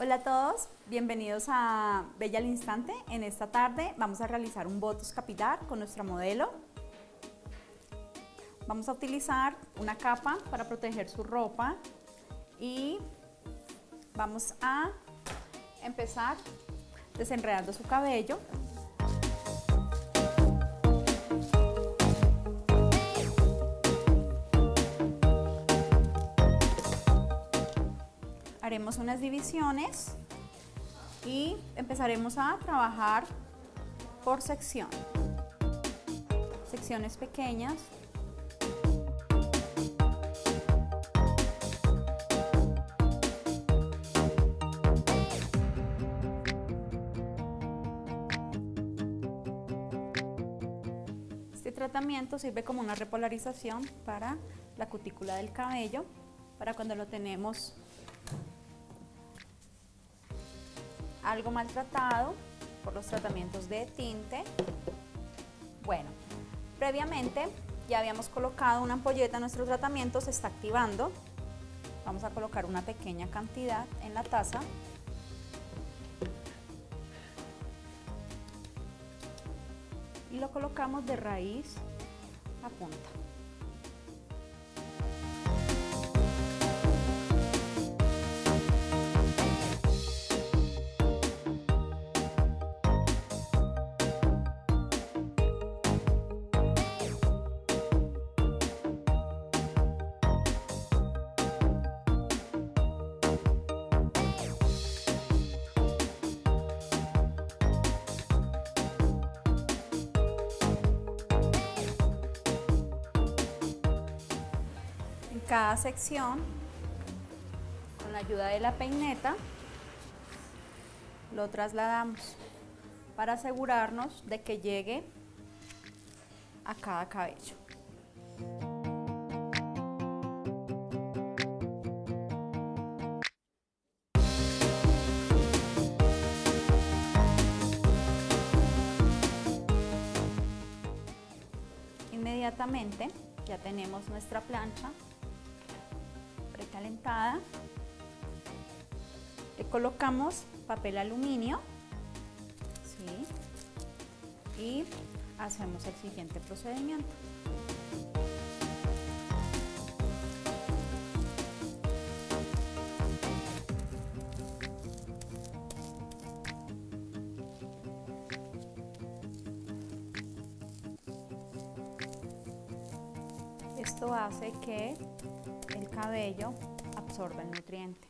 Hola a todos, bienvenidos a Bella al Instante. En esta tarde vamos a realizar un botox capilar con nuestra modelo. Vamos a utilizar una capa para proteger su ropa y vamos a empezar desenredando su cabello. Haremos unas divisiones y empezaremos a trabajar por secciones pequeñas. Este tratamiento sirve como una repolarización para la cutícula del cabello, para cuando lo tenemos algo maltratado por los tratamientos de tinte. Bueno, previamente ya habíamos colocado una ampolleta, nuestro tratamiento se está activando. Vamos a colocar una pequeña cantidad en la taza. Y lo colocamos de raíz a punta. Cada sección, con la ayuda de la peineta, lo trasladamos para asegurarnos de que llegue a cada cabello. Inmediatamente ya tenemos nuestra plancha precalentada, le colocamos papel aluminio, ¿sí? Y hacemos el siguiente procedimiento. Esto hace que el cabello absorba el nutriente.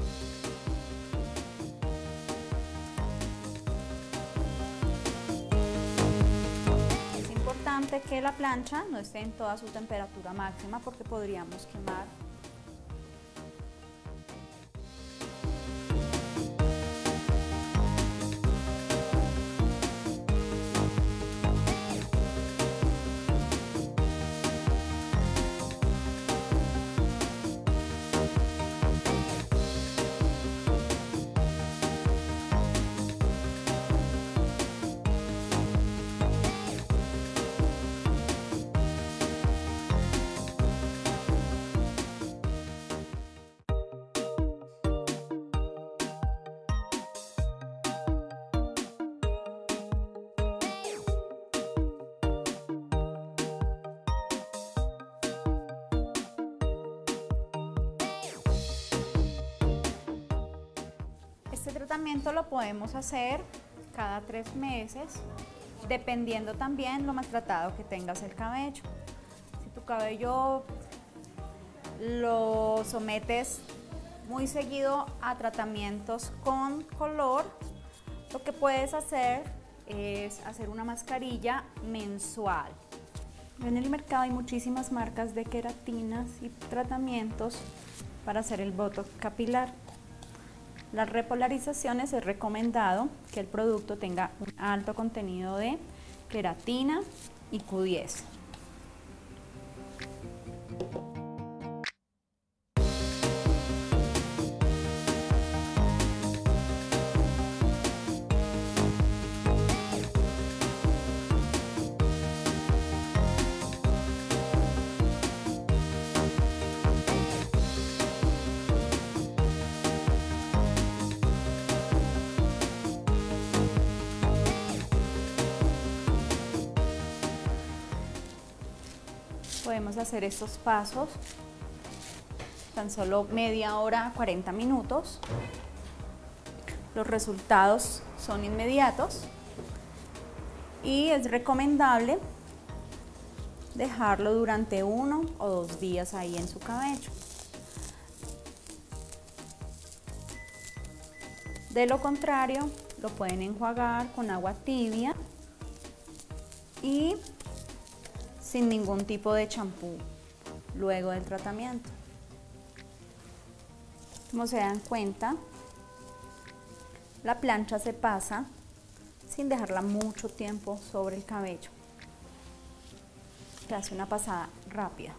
Es importante que la plancha no esté en toda su temperatura máxima porque podríamos quemar. Este tratamiento lo podemos hacer cada 3 meses, dependiendo también lo maltratado que tengas el cabello. Si tu cabello lo sometes muy seguido a tratamientos con color, lo que puedes hacer es hacer una mascarilla mensual. En el mercado hay muchísimas marcas de queratinas y tratamientos para hacer el botox capilar. Las repolarizaciones es recomendado que el producto tenga un alto contenido de queratina y Q10. Podemos hacer estos pasos tan solo media hora, 40 minutos. Los resultados son inmediatos y es recomendable dejarlo durante 1 o 2 días ahí en su cabello. De lo contrario, lo pueden enjuagar con agua tibia y sin ningún tipo de champú luego del tratamiento. Como se dan cuenta, la plancha se pasa sin dejarla mucho tiempo sobre el cabello. Se hace una pasada rápida.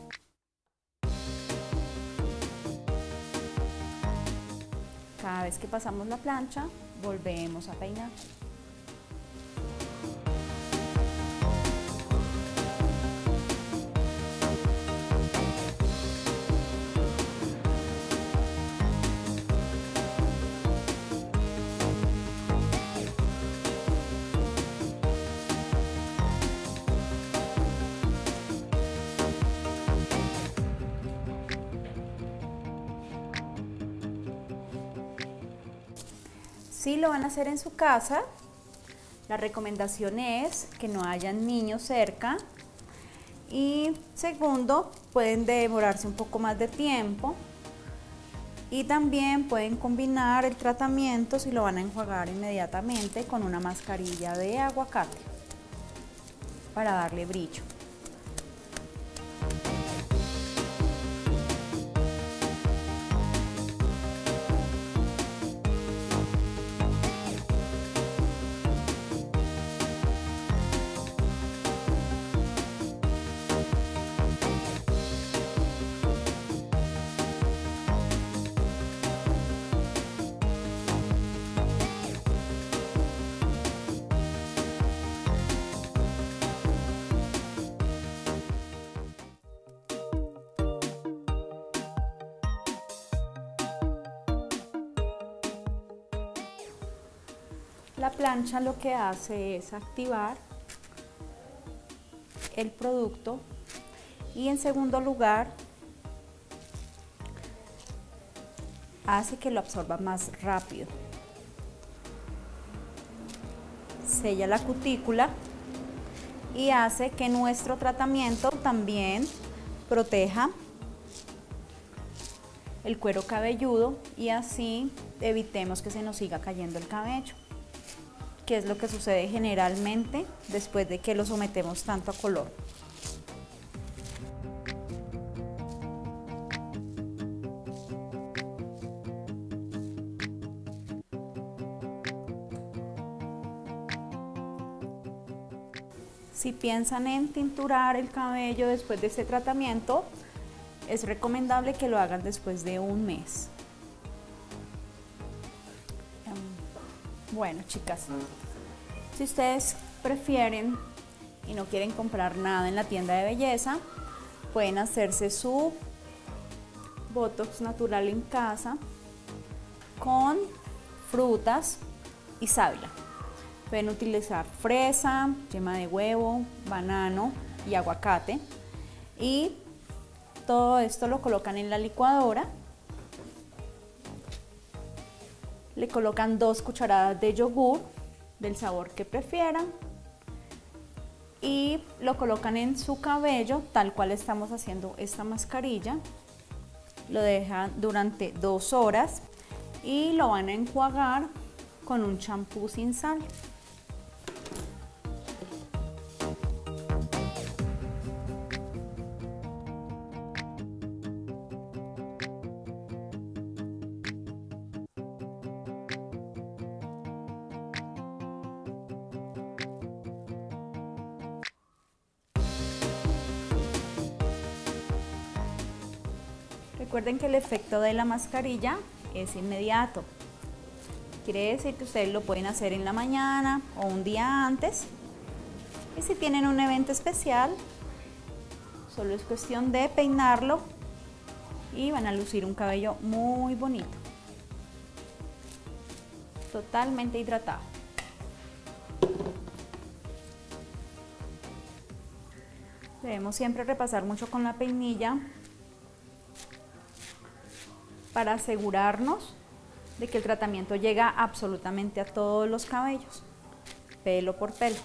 Cada vez que pasamos la plancha, volvemos a peinar. Si lo van a hacer en su casa, la recomendación es que no hayan niños cerca y segundo, pueden demorarse un poco más de tiempo y también pueden combinar el tratamiento si lo van a enjuagar inmediatamente con una mascarilla de aguacate para darle brillo. La plancha lo que hace es activar el producto y en segundo lugar hace que lo absorba más rápido. Sella la cutícula y hace que nuestro tratamiento también proteja el cuero cabelludo y así evitemos que se nos siga cayendo el cabello, que es lo que sucede generalmente después de que lo sometemos tanto a color. Si piensan en tinturar el cabello después de este tratamiento, es recomendable que lo hagan después de un mes. Bueno, chicas, si ustedes prefieren y no quieren comprar nada en la tienda de belleza, pueden hacerse su Botox natural en casa con frutas y sábila. Pueden utilizar fresa, yema de huevo, banano y aguacate. Y todo esto lo colocan en la licuadora. Le colocan 2 cucharadas de yogur del sabor que prefieran y lo colocan en su cabello tal cual estamos haciendo esta mascarilla. Lo dejan durante 2 horas y lo van a enjuagar con un champú sin sal. Recuerden que el efecto de la mascarilla es inmediato. Quiere decir que ustedes lo pueden hacer en la mañana o un día antes. Y si tienen un evento especial, solo es cuestión de peinarlo y van a lucir un cabello muy bonito. Totalmente hidratado. Debemos siempre repasar mucho con la peinilla para asegurarnos de que el tratamiento llega absolutamente a todos los cabellos, pelo por pelo.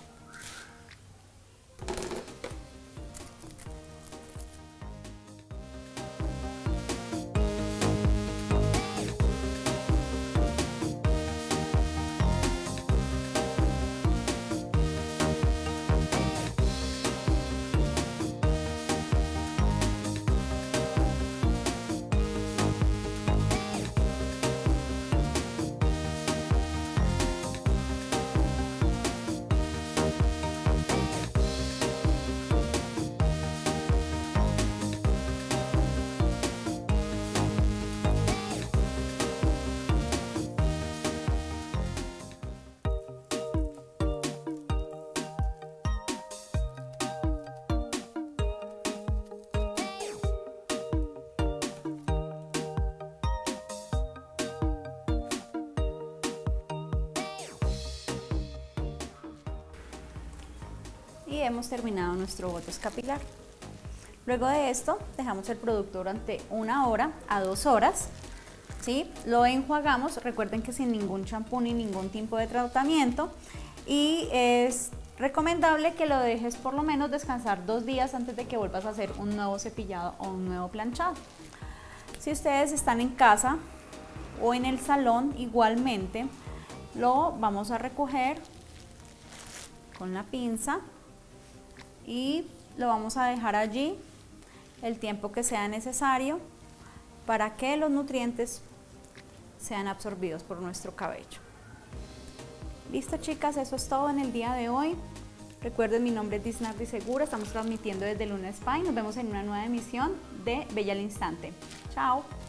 Y hemos terminado nuestro botox capilar. Luego de esto dejamos el producto durante 1 hora a 2 horas, ¿sí? Lo enjuagamos, recuerden que sin ningún champú ni ningún tipo de tratamiento, y es recomendable que lo dejes por lo menos descansar 2 días antes de que vuelvas a hacer un nuevo cepillado o un nuevo planchado. Si ustedes están en casa o en el salón, igualmente lo vamos a recoger con la pinza y lo vamos a dejar allí el tiempo que sea necesario para que los nutrientes sean absorbidos por nuestro cabello. Listo, chicas, eso es todo en el día de hoy. Recuerden, mi nombre es Disnardi Segura, estamos transmitiendo desde Luna Spa y nos vemos en una nueva emisión de Bella al Instante. Chao.